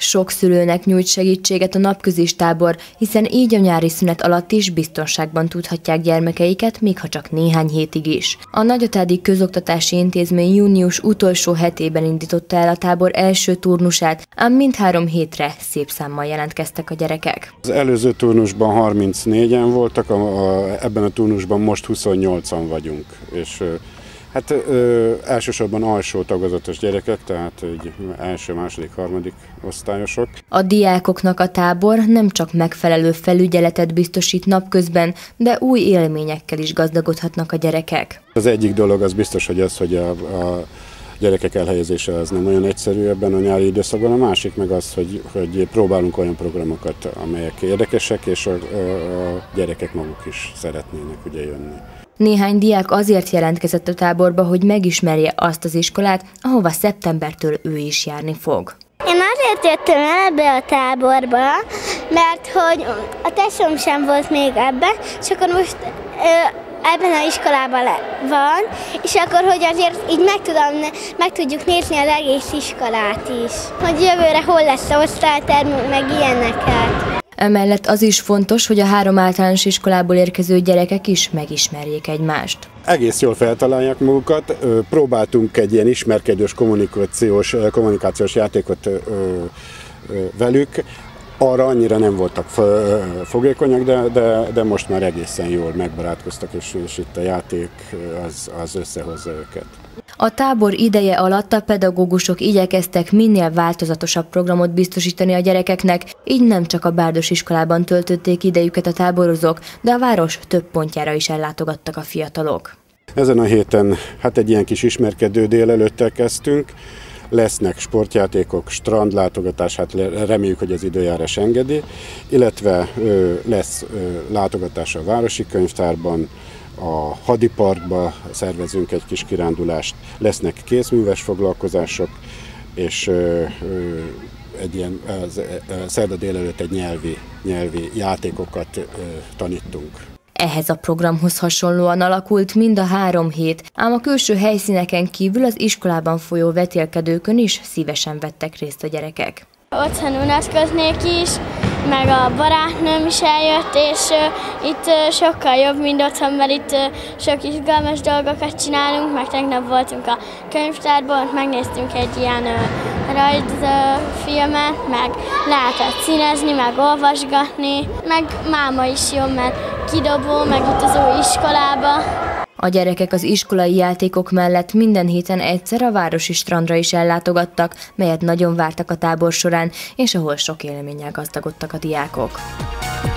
Sok szülőnek nyújt segítséget a napközis tábor, hiszen így a nyári szünet alatt is biztonságban tudhatják gyermekeiket, még ha csak néhány hétig is. A Nagyatádi Közoktatási Intézmény június utolsó hetében indította el a tábor első turnusát, ám mindhárom hétre szép számmal jelentkeztek a gyerekek. Az előző turnusban 34-en voltak, ebben a turnusban most 28-an vagyunk, és hát elsősorban alsó tagozatos gyerekek, tehát egy első, második, harmadik osztályosok. A diákoknak a tábor nem csak megfelelő felügyeletet biztosít napközben, de új élményekkel is gazdagodhatnak a gyerekek. Az egyik dolog az biztos, hogy a gyerekek elhelyezése az nem olyan egyszerű ebben a nyári időszakban, a másik meg az, hogy próbálunk olyan programokat, amelyek érdekesek, és a gyerekek maguk is szeretnének ugye jönni. Néhány diák azért jelentkezett a táborba, hogy megismerje azt az iskolát, ahova szeptembertől ő is járni fog. Én azért jöttem el ebbe a táborba, mert hogy a tesóm sem volt még ebben, és akkor most ebben az iskolában van, és akkor, hogy azért így meg tudjuk nézni az egész iskolát is. Hogy jövőre hol lesz a osztálytermünk, meg ilyeneket. Emellett az is fontos, hogy a 3 általános iskolából érkező gyerekek is megismerjék egymást. Egész jól feltalálják magukat, próbáltunk egy ilyen ismerkedős kommunikációs játékot velük. Arra annyira nem voltak fogékonyak, de most már egészen jól megbarátkoztak, és itt a játék az összehozza őket. A tábor ideje alatt a pedagógusok igyekeztek minél változatosabb programot biztosítani a gyerekeknek, így nem csak a Bárdos iskolában töltötték idejüket a táborozók, de a város több pontjára is ellátogattak a fiatalok. Ezen a héten hát egy ilyen kis ismerkedő délelőttel kezdtünk. Lesznek sportjátékok, strandlátogatás, hát reméljük, hogy az időjárás engedi, illetve lesz látogatás a Városi Könyvtárban, a Hadiparkba szervezünk egy kis kirándulást, lesznek kézműves foglalkozások, és egy ilyen szerda délelőtt egy nyelvi játékokat tanítunk. Ehhez a programhoz hasonlóan alakult mind a 3 hét, ám a külső helyszíneken kívül az iskolában folyó vetélkedőkön is szívesen vettek részt a gyerekek. Otthon unatkoznék is, meg a barátnőm is eljött, és itt sokkal jobb, mint otthon, mert itt sok izgalmas dolgokat csinálunk, meg tegnap voltunk a könyvtárban, megnéztünk egy ilyen rajzfilmet, meg lehetett színezni, meg olvasgatni, meg máma is jó, mert kidobó, meg itt az új iskolába. A gyerekek az iskolai játékok mellett minden héten egyszer a városi strandra is ellátogattak, melyet nagyon vártak a tábor során, és ahol sok élménnyel gazdagodtak a diákok.